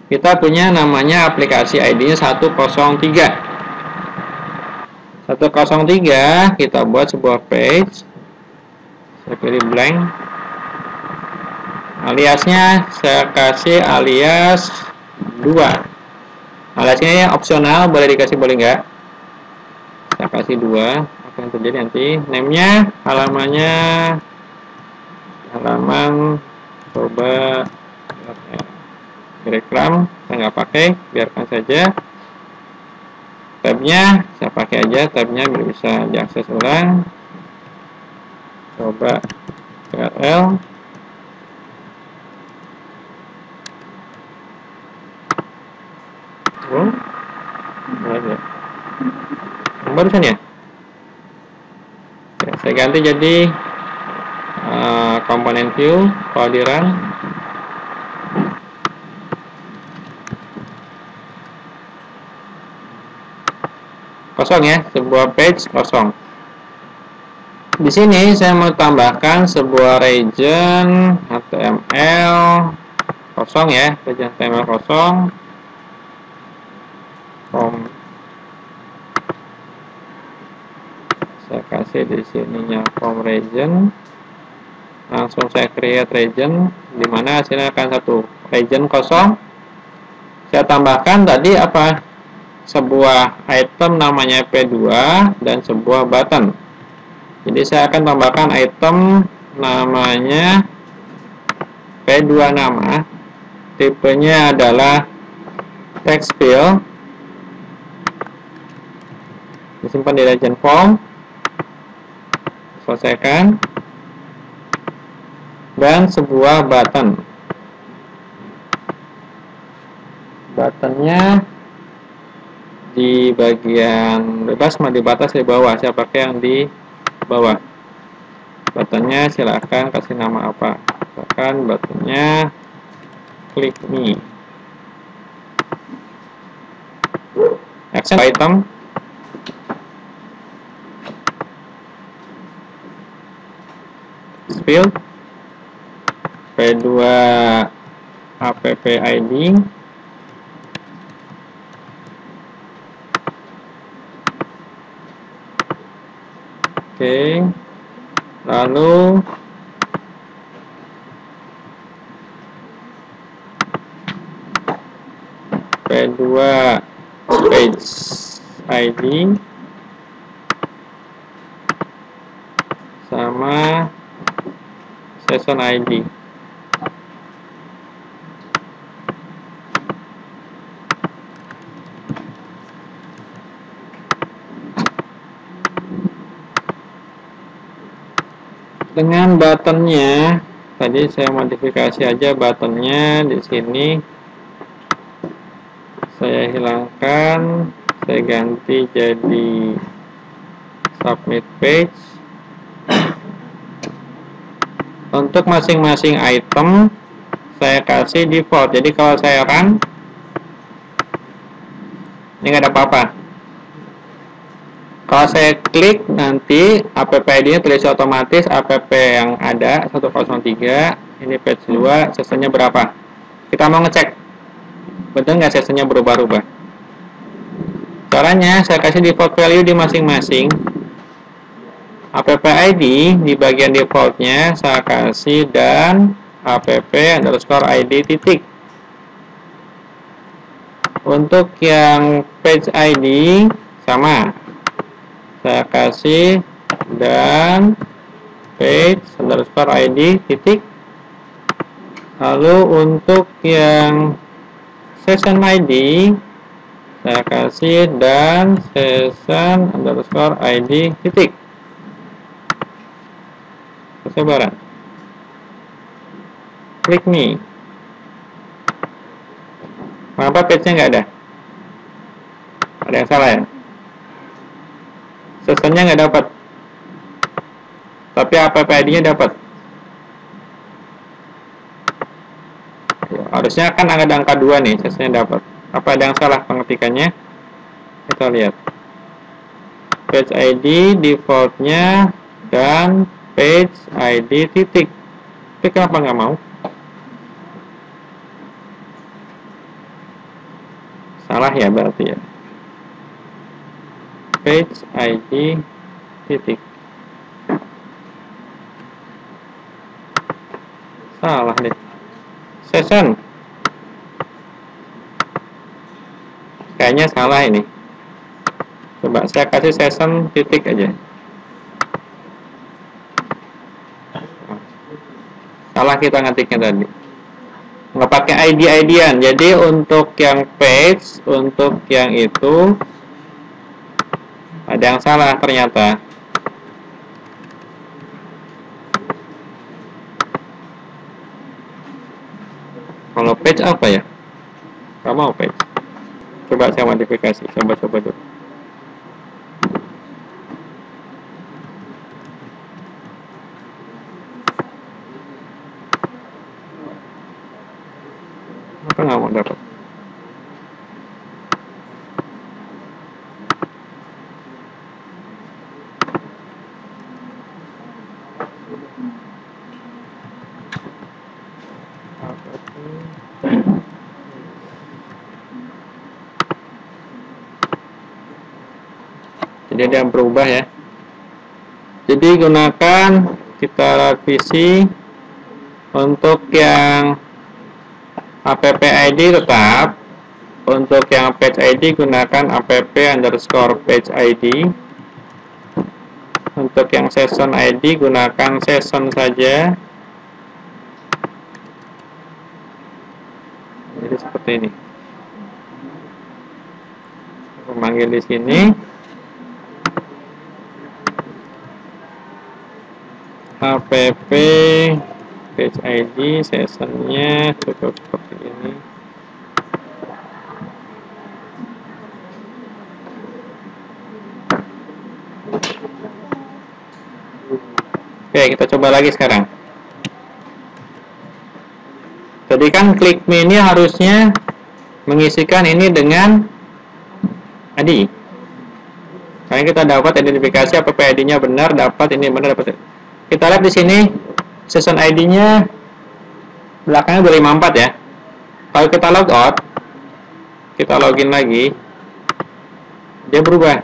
kita punya namanya aplikasi ID-nya 103. 103 kita buat sebuah page. Saya pilih blank. Aliasnya saya kasih alias 2. Aliasnya opsional, boleh dikasih boleh enggak. Saya kasih 2. Apa yang terjadi nanti? Name-nya, halaman coba Telegram saya nggak pakai, biarkan saja. Tabnya saya pakai aja, tabnya biar bisa diakses ulang. Coba URL. Ada. Barusan ya? Oke, saya ganti jadi komponen view, kalau di run. Kosong ya, sebuah page kosong. Di sini saya mau tambahkan sebuah region HTML kosong ya, region HTML kosong. Saya kasih di sininya form region. Langsung saya create region, dimana hasilnya akan satu region kosong. Saya tambahkan tadi apa? Sebuah item namanya P2 dan sebuah button. Jadi saya akan tambahkan item namanya P2 nama, tipenya adalah text field, disimpan di region form, selesaikan, dan sebuah button. Buttonnya di bagian bebas, mau dibatas di bawah, saya pakai yang di bawah. Buttonnya silahkan kasih nama apa, misalkan buttonnya click me. Action item, field P2 app ID, oke, lalu P2 page ID sama session ID. Dengan buttonnya tadi saya modifikasi aja buttonnya di sini, saya hilangkan, saya ganti jadi submit page. Untuk masing-masing item saya kasih default. Jadi kalau saya run ini nggak ada apa-apa. Kalau saya klik nanti app ID-nya terisi otomatis app yang ada 103, ini page 2, sessionnya berapa. Kita mau ngecek betul nggak sessionnya berubah-ubah. Caranya saya kasih default value di masing-masing. App ID di bagian defaultnya saya kasih dan app_id titik. Untuk yang page ID sama, saya kasih dan page_id titik. Lalu untuk yang session ID saya kasih dan session_id titik. Persebaran. Klik me. Kenapa page-nya nggak ada? Ada yang salah ya? Sessionnya nggak dapat, tapi app ID-nya dapat. Harusnya kan ada angka 2 nih, sessionnya dapat. Apa ada yang salah pengetikannya? Kita lihat. Page ID defaultnya dan page ID titik. Tapi kenapa nggak mau? Salah ya berarti ya. Page ID titik. Salah deh. Session. Kayaknya salah ini. Coba saya kasih session titik aja. Salah kita ngetiknya tadi. Nggak pakai ID-ID-an. Jadi untuk yang page, untuk yang itu ada yang salah ternyata. Kalau page apa ya? Gak mau page. Coba saya modifikasi. Coba dulu. Apa nggak mau dapat? Jadi ada yang berubah ya. Jadi gunakan, kita revisi untuk yang app ID tetap, untuk yang page ID gunakan app_page ID, untuk yang session ID gunakan session saja. Jadi seperti ini. Memanggil di sini. App_page ID sessionnya cukup seperti ini. Oke, kita coba lagi sekarang. Tadi kan klik me ini harusnya mengisikan ini dengan ID. Karena kita dapat identifikasi app ID-nya benar, dapat ini benar, dapat. Kita lihat di sini session ID-nya belakangnya 254 ya. Kalau kita log out, kita login lagi, dia berubah.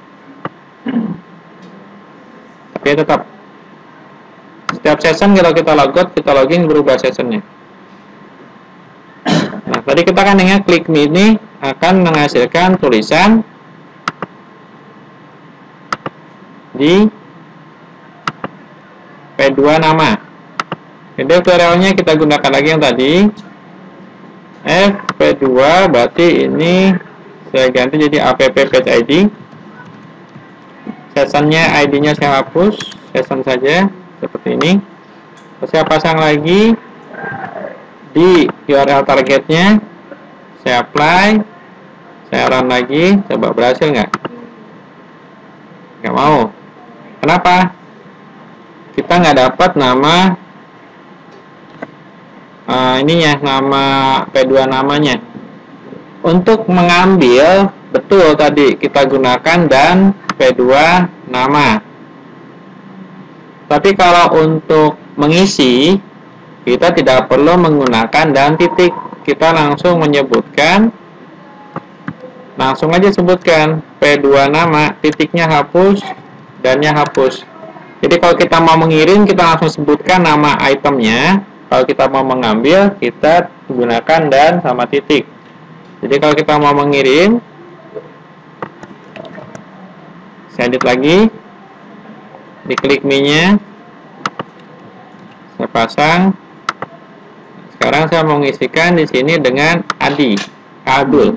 Tapi tetap setiap session kalau kita log out, kita login, berubah sessionnya. Nah, tadi kita kan ingat klik me ini akan menghasilkan tulisan di P2 nama. Jadi tutorialnya kita gunakan lagi yang tadi. P2 berarti ini saya ganti jadi app_page ID. Sessionnya ID-nya saya hapus, session saja seperti ini. Terus saya pasang lagi di URL targetnya. Saya apply, saya run lagi, coba berhasil nggak? Nggak mau. Kenapa? Kita nggak dapat nama ininya, nama P2 namanya. Untuk mengambil, betul tadi kita gunakan dan P2 nama. Tapi kalau untuk mengisi, kita tidak perlu menggunakan dan titik. Kita langsung menyebutkan, langsung aja sebutkan P2 nama, titiknya hapus, dannya hapus. Jadi kalau kita mau mengirim, kita langsung sebutkan nama itemnya. Kalau kita mau mengambil, kita gunakan dan sama titik. Jadi kalau kita mau mengirim, saya edit lagi, diklik me-nya, saya pasang. Sekarang saya mau mengisikan di sini dengan Abdul.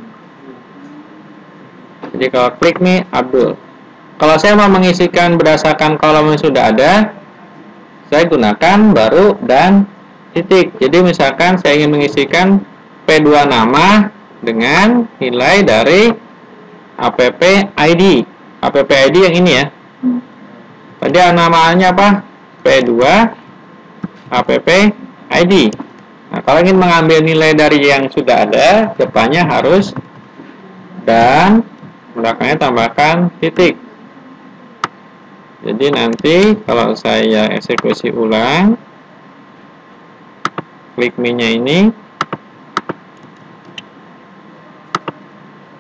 Jadi kalau klik me, Abdul. Kalau saya mau mengisikan berdasarkan kolom yang sudah ada, saya gunakan baru dan titik. Jadi misalkan saya ingin mengisikan P2 nama dengan nilai dari app ID. App ID yang ini ya. Tadi namanya apa? P2 app ID. Nah, kalau ingin mengambil nilai dari yang sudah ada, depannya harus dan belakangnya tambahkan titik. Jadi nanti kalau saya eksekusi ulang, klik me-nya ini,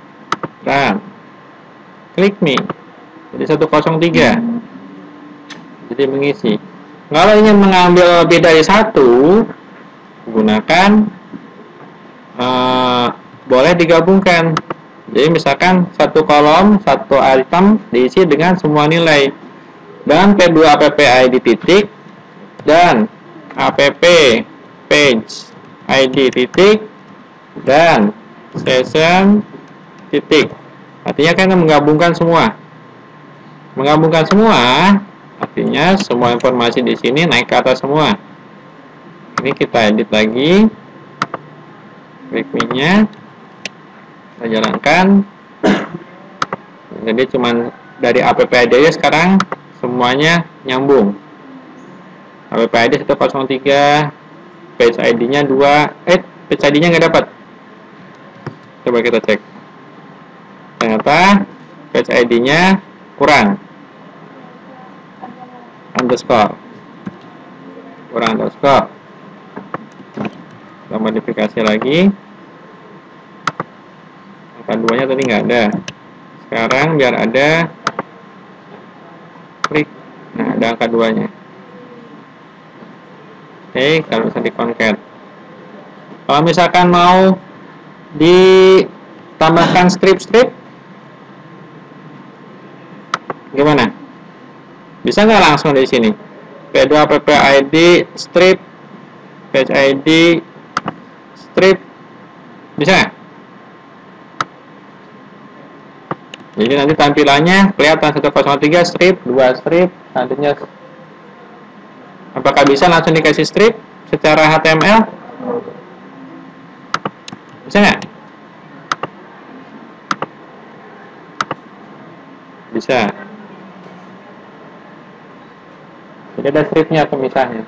run, klik me. Jadi 103. Jadi mengisi. Kalau ingin mengambil lebih dari satu, gunakan boleh digabungkan. Jadi misalkan satu kolom, satu item diisi dengan semua nilai. Dan P2 app id titik dan app page id titik dan session titik. Artinya kan menggabungkan semua. Menggabungkan semua artinya semua informasi di sini naik ke atas semua. Ini kita edit lagi. Klik me-nya. Kita jalankan. Jadi cuman dari app id aja sekarang semuanya nyambung. App id 103, page id-nya 2, page id-nya nggak dapat. Coba kita cek. Ternyata page id-nya kurang. Underscore. Kurang underscore. Kita modifikasi lagi. Angka 2-nya tadi nggak ada. Sekarang biar ada, klik. Nah, ada angka 2-nya. Oke, kalau bisa di-concat. Kalau misalkan mau ditambahkan strip-strip, gimana? Bisa nggak langsung dari sini? P2 app id strip, page id strip, bisa nggak? Jadi nanti tampilannya kelihatan 103 strip, 2 strip, nantinya apakah bisa langsung dikasih strip secara HTML? Bisa nggak? Bisa. Jadi ada stripnya pemisahnya.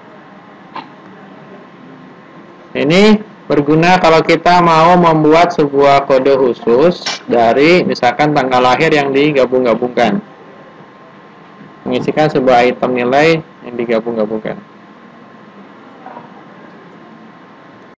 Ini berguna kalau kita mau membuat sebuah kode khusus dari misalkan tanggal lahir yang digabung-gabungkan. Mengisikan sebuah item nilai yang digabung-gabungkan.